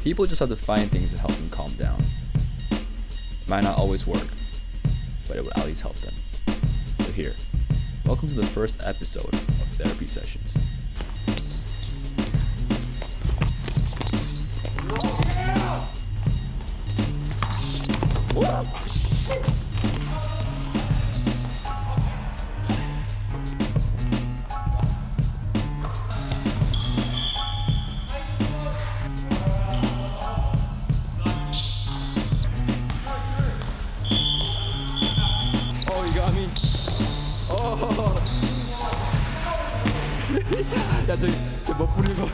People just have to find things that help them calm down. It might not always work, but it will at least help them. So here, welcome to the first episode of Therapy Sessions. 야, 저뭐 뿌리고.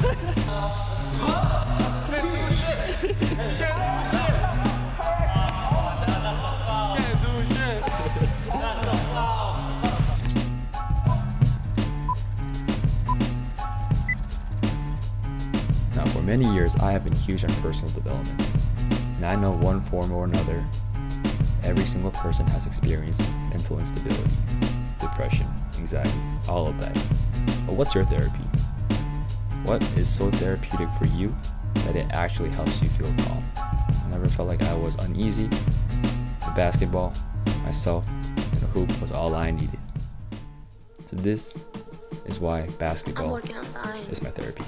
Now, for many years, I have been huge on personal development, and I know one form or another, every single person has experienced mental instability, depression, anxiety, all of that. But what's your therapy? What is so therapeutic for you that it actually helps you feel calm? I never felt like I was uneasy. The basketball, myself, and a hoop was all I needed. So this is why basketball is my therapy.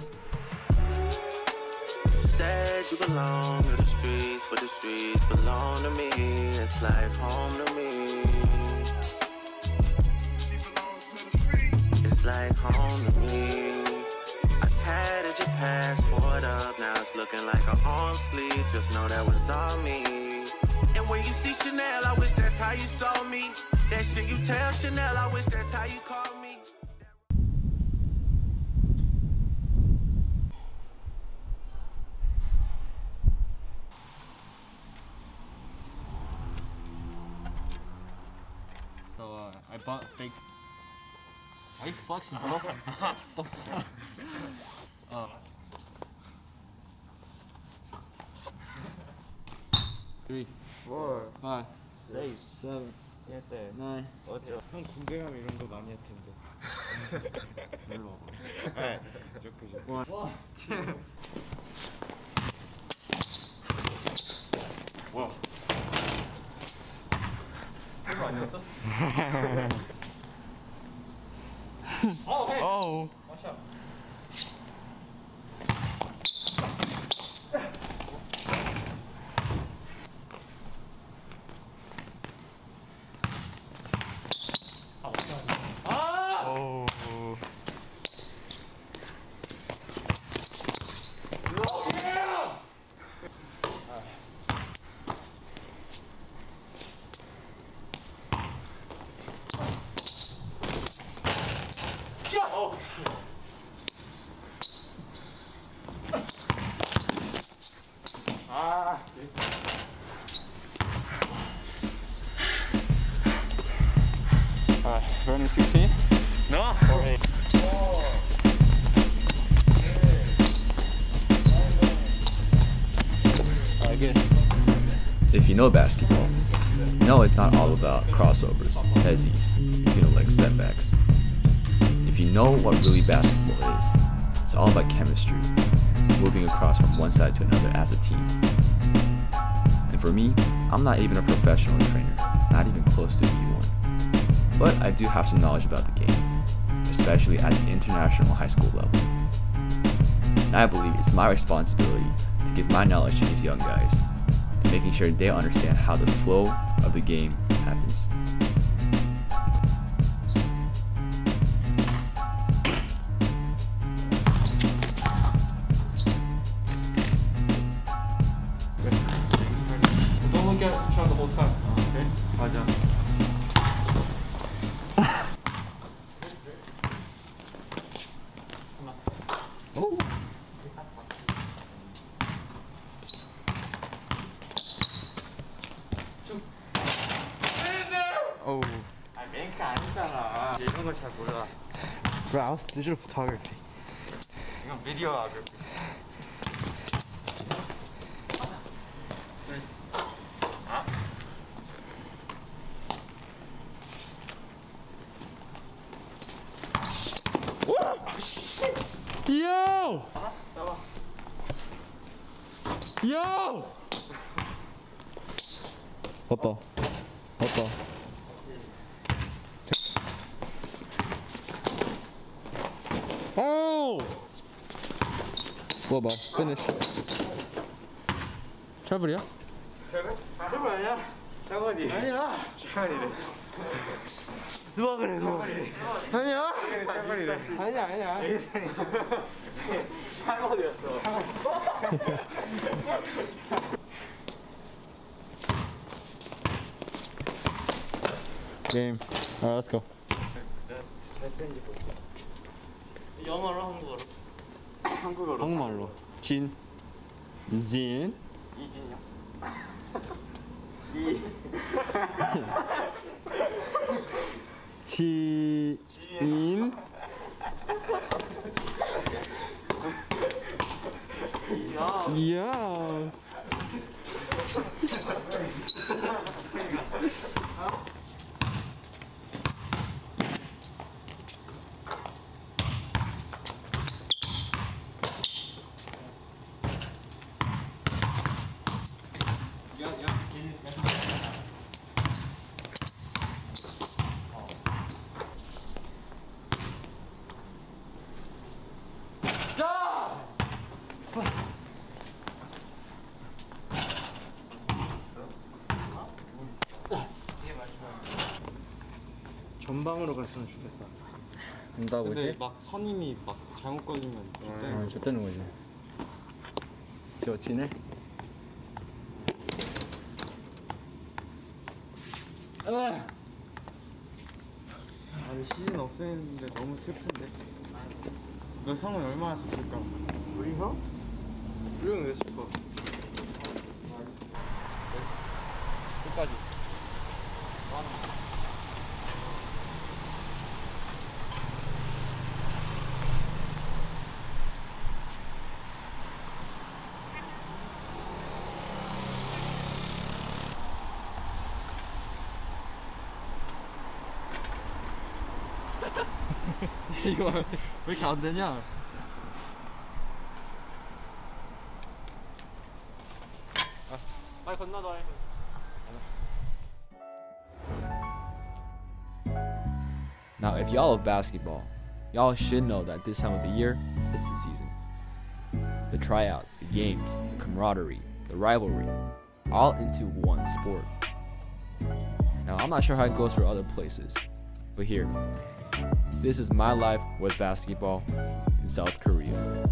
Said you belong to the streets, but the streets belong to me. It's like home to me. It's like home to me. I tatted your passport up, now it's looking like an arm sleeve. Just know that was all me. And when you see Chanel, I wish that's how you saw me. That shit you tell Chanel, I wish that's how you call me. So I bought fake. Why are you flexing, bro? The fuck? 3, 4, 5, 6, 7, 9, 8. 형 군대감 이런 거 많이 할 텐데. 일로 와봐. 네, 좋고. 1, 2. 뭐야? 이거 아니었어? 오케이. 어우. 마셔. 어우. Running 16? No. Or 8? Good. If you know basketball, you know it's not all about crossovers, hezzies, between the leg step backs. If you know what really basketball is, it's all about chemistry, moving across from one side to another as a team. And for me, I'm not even a professional trainer, not even close to being one. But I do have some knowledge about the game, especially at the international high school level. And I believe it's my responsibility to give my knowledge to these young guys, and making sure they understand how the flow of the game happens. Don't look at each other the whole time, okay? 맞아. Oh. 어우. 아, 랭크 아니잖아. 이런 거 잘 몰라. Bro, I was digital photography. 이건 videography. Yo! 야! 왔다. 오! 뭐 봐. finish. 트러블이야? 트러블 아니야? 샤머니. 아니야. 샤머니래. 누가 그래 누가? 아니야. 샤머니래. 아니야. 샤머니였어. 게임. Alright, let's go. 몇 센지 볼게. 영어로 한국어로? 한국어로. 한국말로. 진. 이진영. 지인. 야. 전방으로 갔으면 좋겠다. 된다고 근데 보지? 막 선임이 막 잘못 걸리면 아, 줬다는 거지. 지네. 아니 시즌 없애는데 너무 슬픈데. 너 형은 얼마나 슬플까? 우리 형? 우리 형 왜 슬퍼? 끝까지. 이거 왜 이렇게 안 되냐? 빨리 건너다. Now, if y'all love basketball, y'all should know that this time of the year, it's the season. The tryouts, the games, the camaraderie, the rivalry, all into one sport. Now, I'm not sure how it goes for other places, but here, this is my life with basketball in South Korea.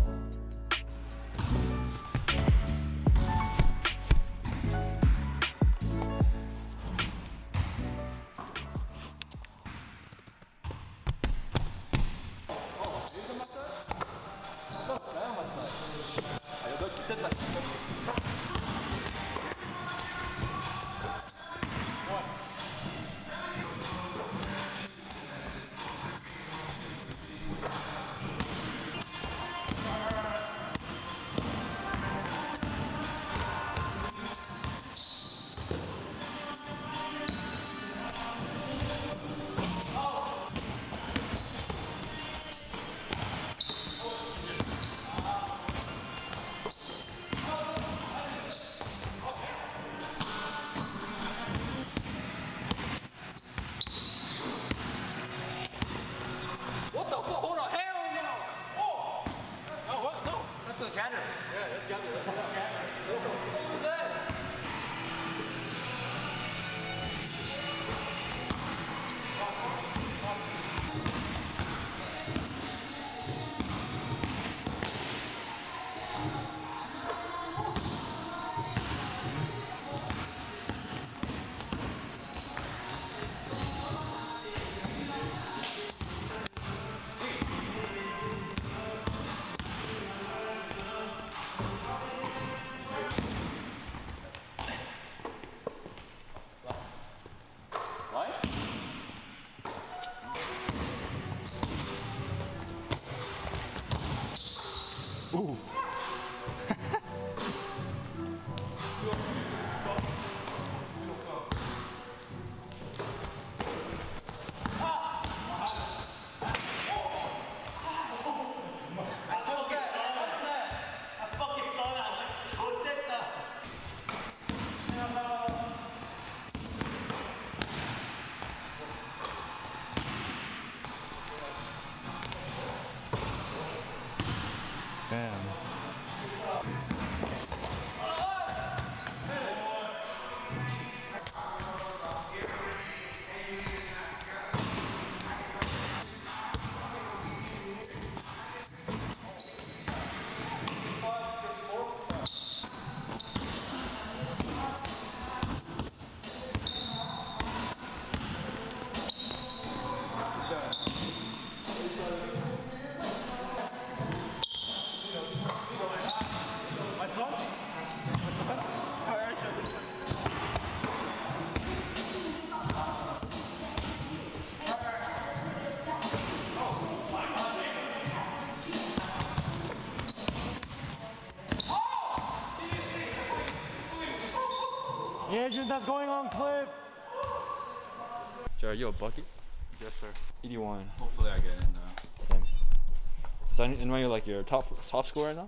Andrew, that's going on clip. Jared, you a bucket? Yes, sir. 81. Hopefully I get in now. Same. Is that anyone you like your top scorer right now?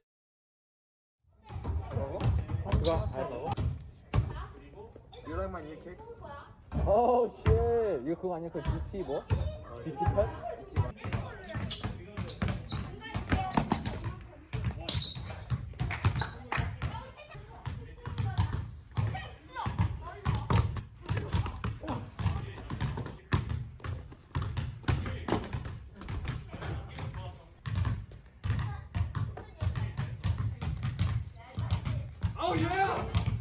You like my new kicks? Oh shit! 이거 그거 아니야? 그 GT 뭐? GT cut? Oh yeah!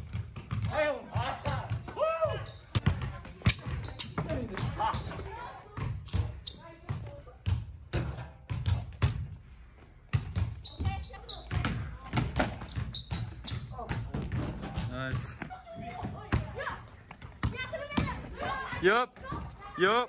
Nice. Yup. Yup.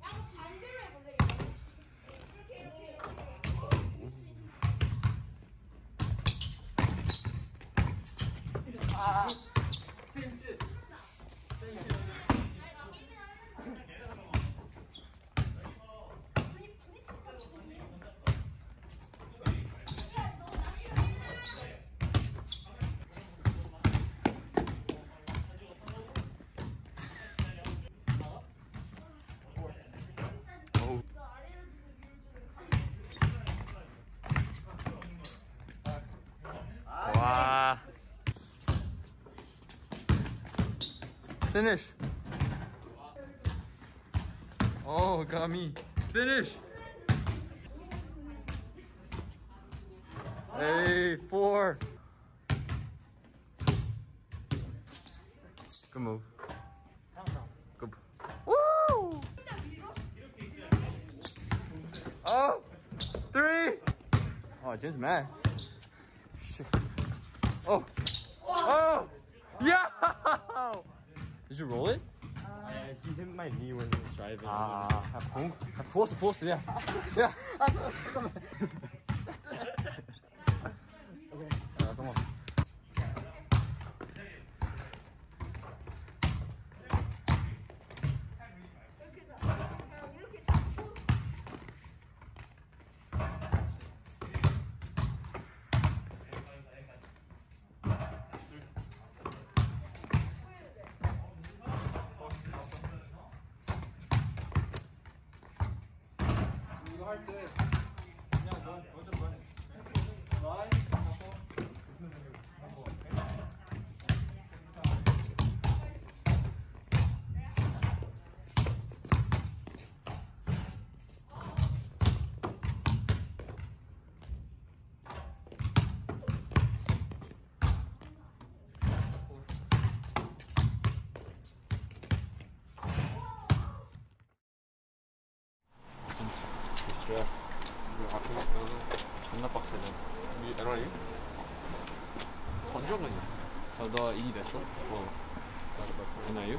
와. Finish. Oh, got me. Finish. Hey, 4. Good move. Good. Woo! Oh, 3. Oh, Jim's mad. Shit. Oh. Oh. Yeah. Did you roll it? He hit my knee when he was driving. 부었어, 야. 야. 잠깐만. come on. 이거 할 때 그냥 먼저 봐. 라인 하고 스트레스. 이거 앞에 있어서 존나 빡세네. 이 LR이 건조근이. 너 일이 됐어? 되나요?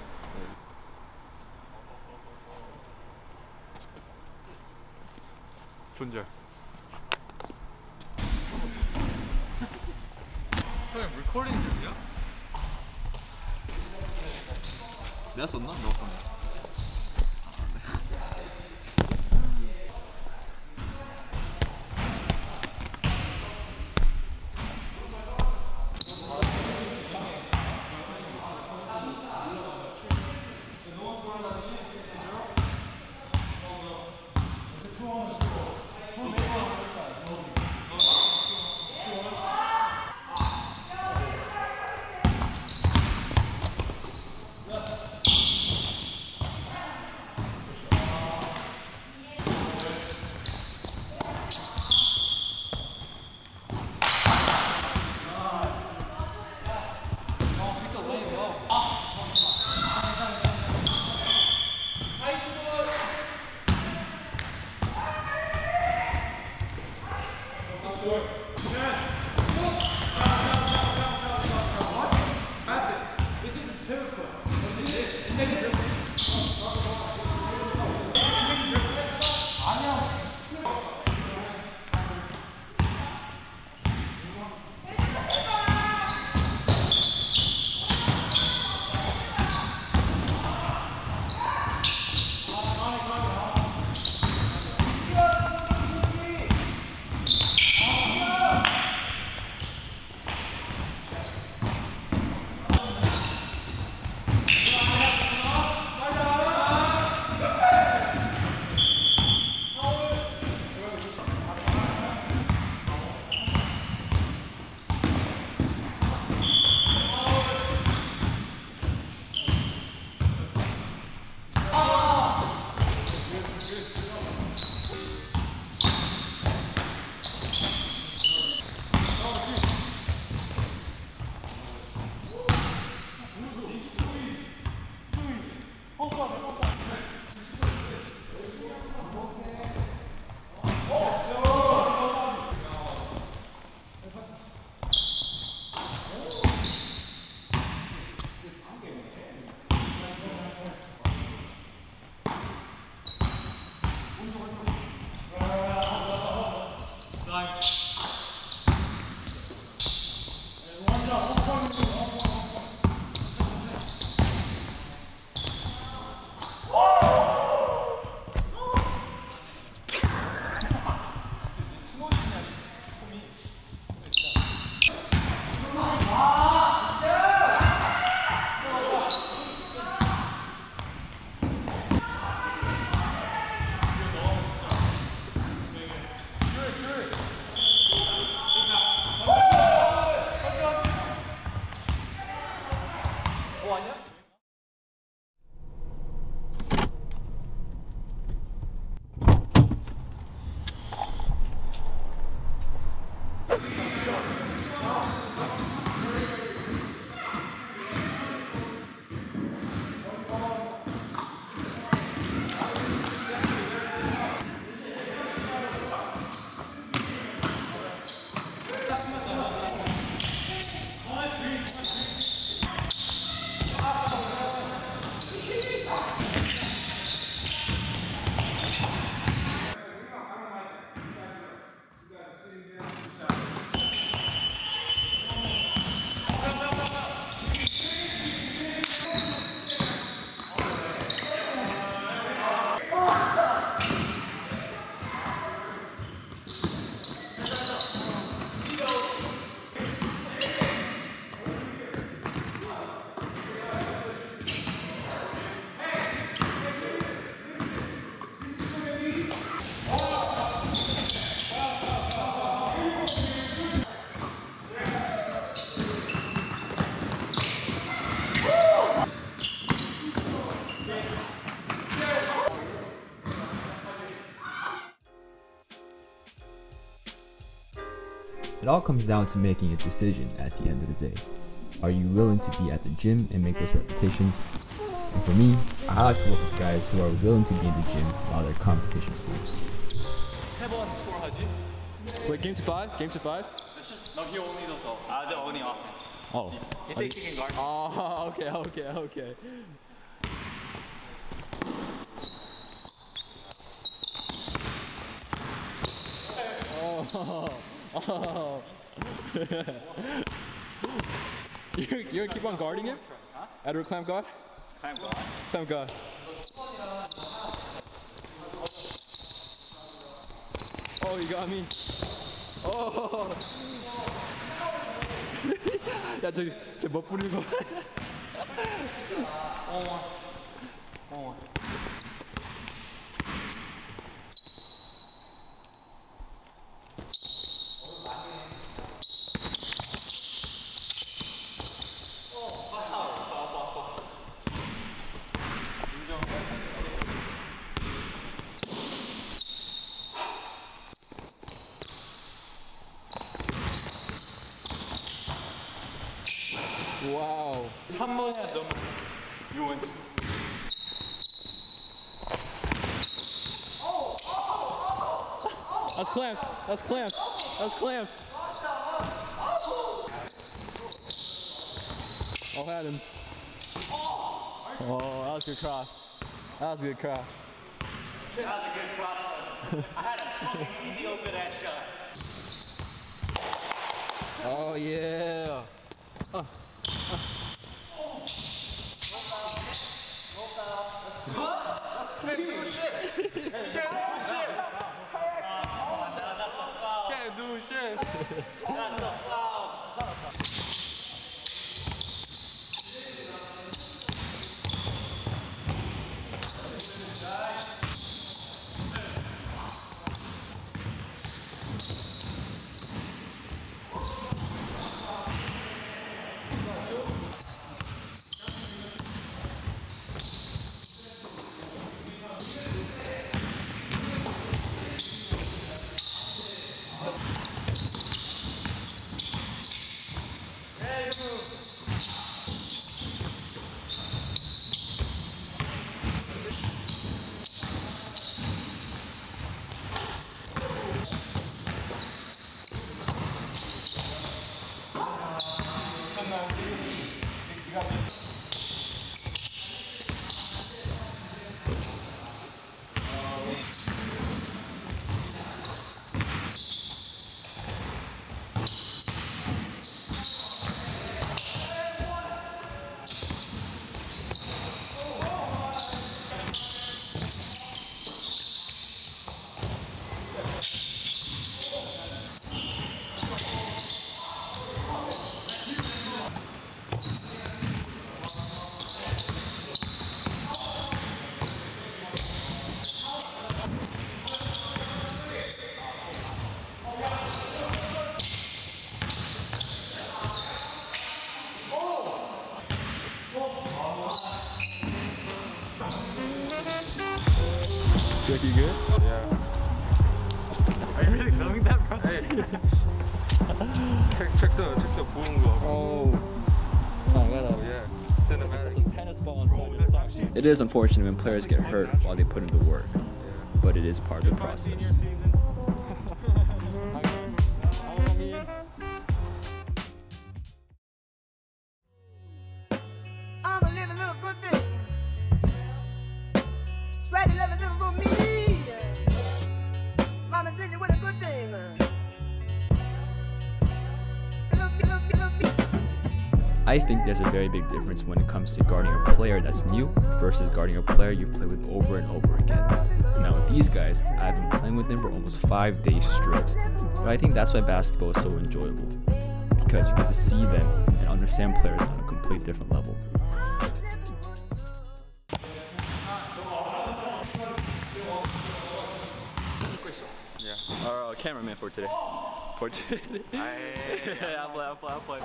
존재. 형 리코딩 중이야? 내가 썼나? 너가 썼나? It all comes down to making a decision at the end of the day. Are you willing to be at the gym and make those repetitions? And for me, I like to work with guys who are willing to be in the gym while their competition sleeps. Wait, game to 5? Game to 5? No, he only does offense. The only offense. Oh. He takes chicken guard. Oh, okay. Oh. You're gonna keep on guarding him? Edward, clamp guard? Clamp guard. Clamp guard. Oh, you got me. Oh. 야, 저 뭐 뿌리는 거? Wow. 한 번에 너무 유언. That's clamped. That's clamped. That's clamped. Oh, had him. Oh, that was a good cross. That was a good cross. That was a good cross. I had a fucking easy open that shot. Oh, yeah. Can't do shit. Can't do shit. That's a foul. Trick, you good? Yeah. Are you really filming that, bro? Hey. check the 보는 거. Oh. I gotta. Yeah. That's a tennis ball inside your sock. It is unfortunate when players get hurt while they put in the work, but it is part of the process. I'm a living little good thing. Sweaty living little for me. Mama says you with a good thing. Love me. I think there's a very big difference when it comes to guarding a player that's new versus guarding a player you've played with over and over again. Now with these guys, I've been playing with them for almost 5 days straight, but I think that's why basketball is so enjoyable, because you get to see them and understand players on a complete different level. Yeah. Our cameraman for today. For today. Yeah, I'll play.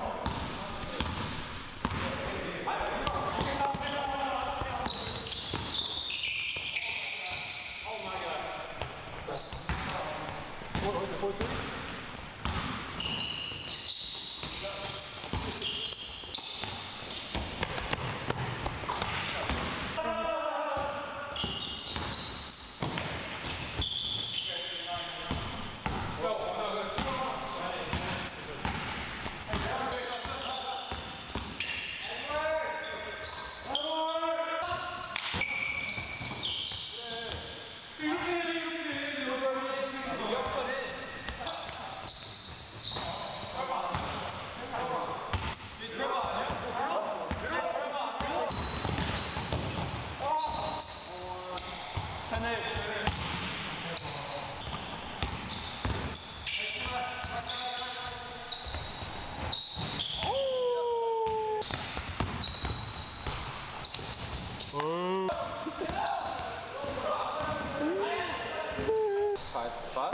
Five?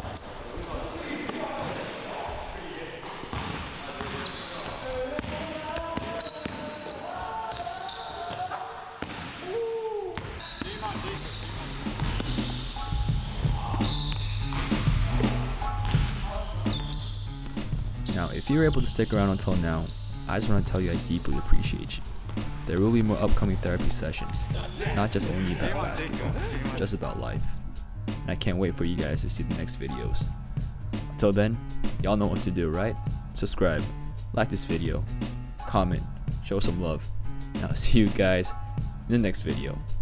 Now, if you're able to stick around until now, I just want to tell you I deeply appreciate you. There will be more upcoming therapy sessions, not just only about basketball, just about life. And I can't wait for you guys to see the next videos. Until then, y'all know what to do, right? Subscribe, like this video, comment, show some love, and I'll see you guys in the next video.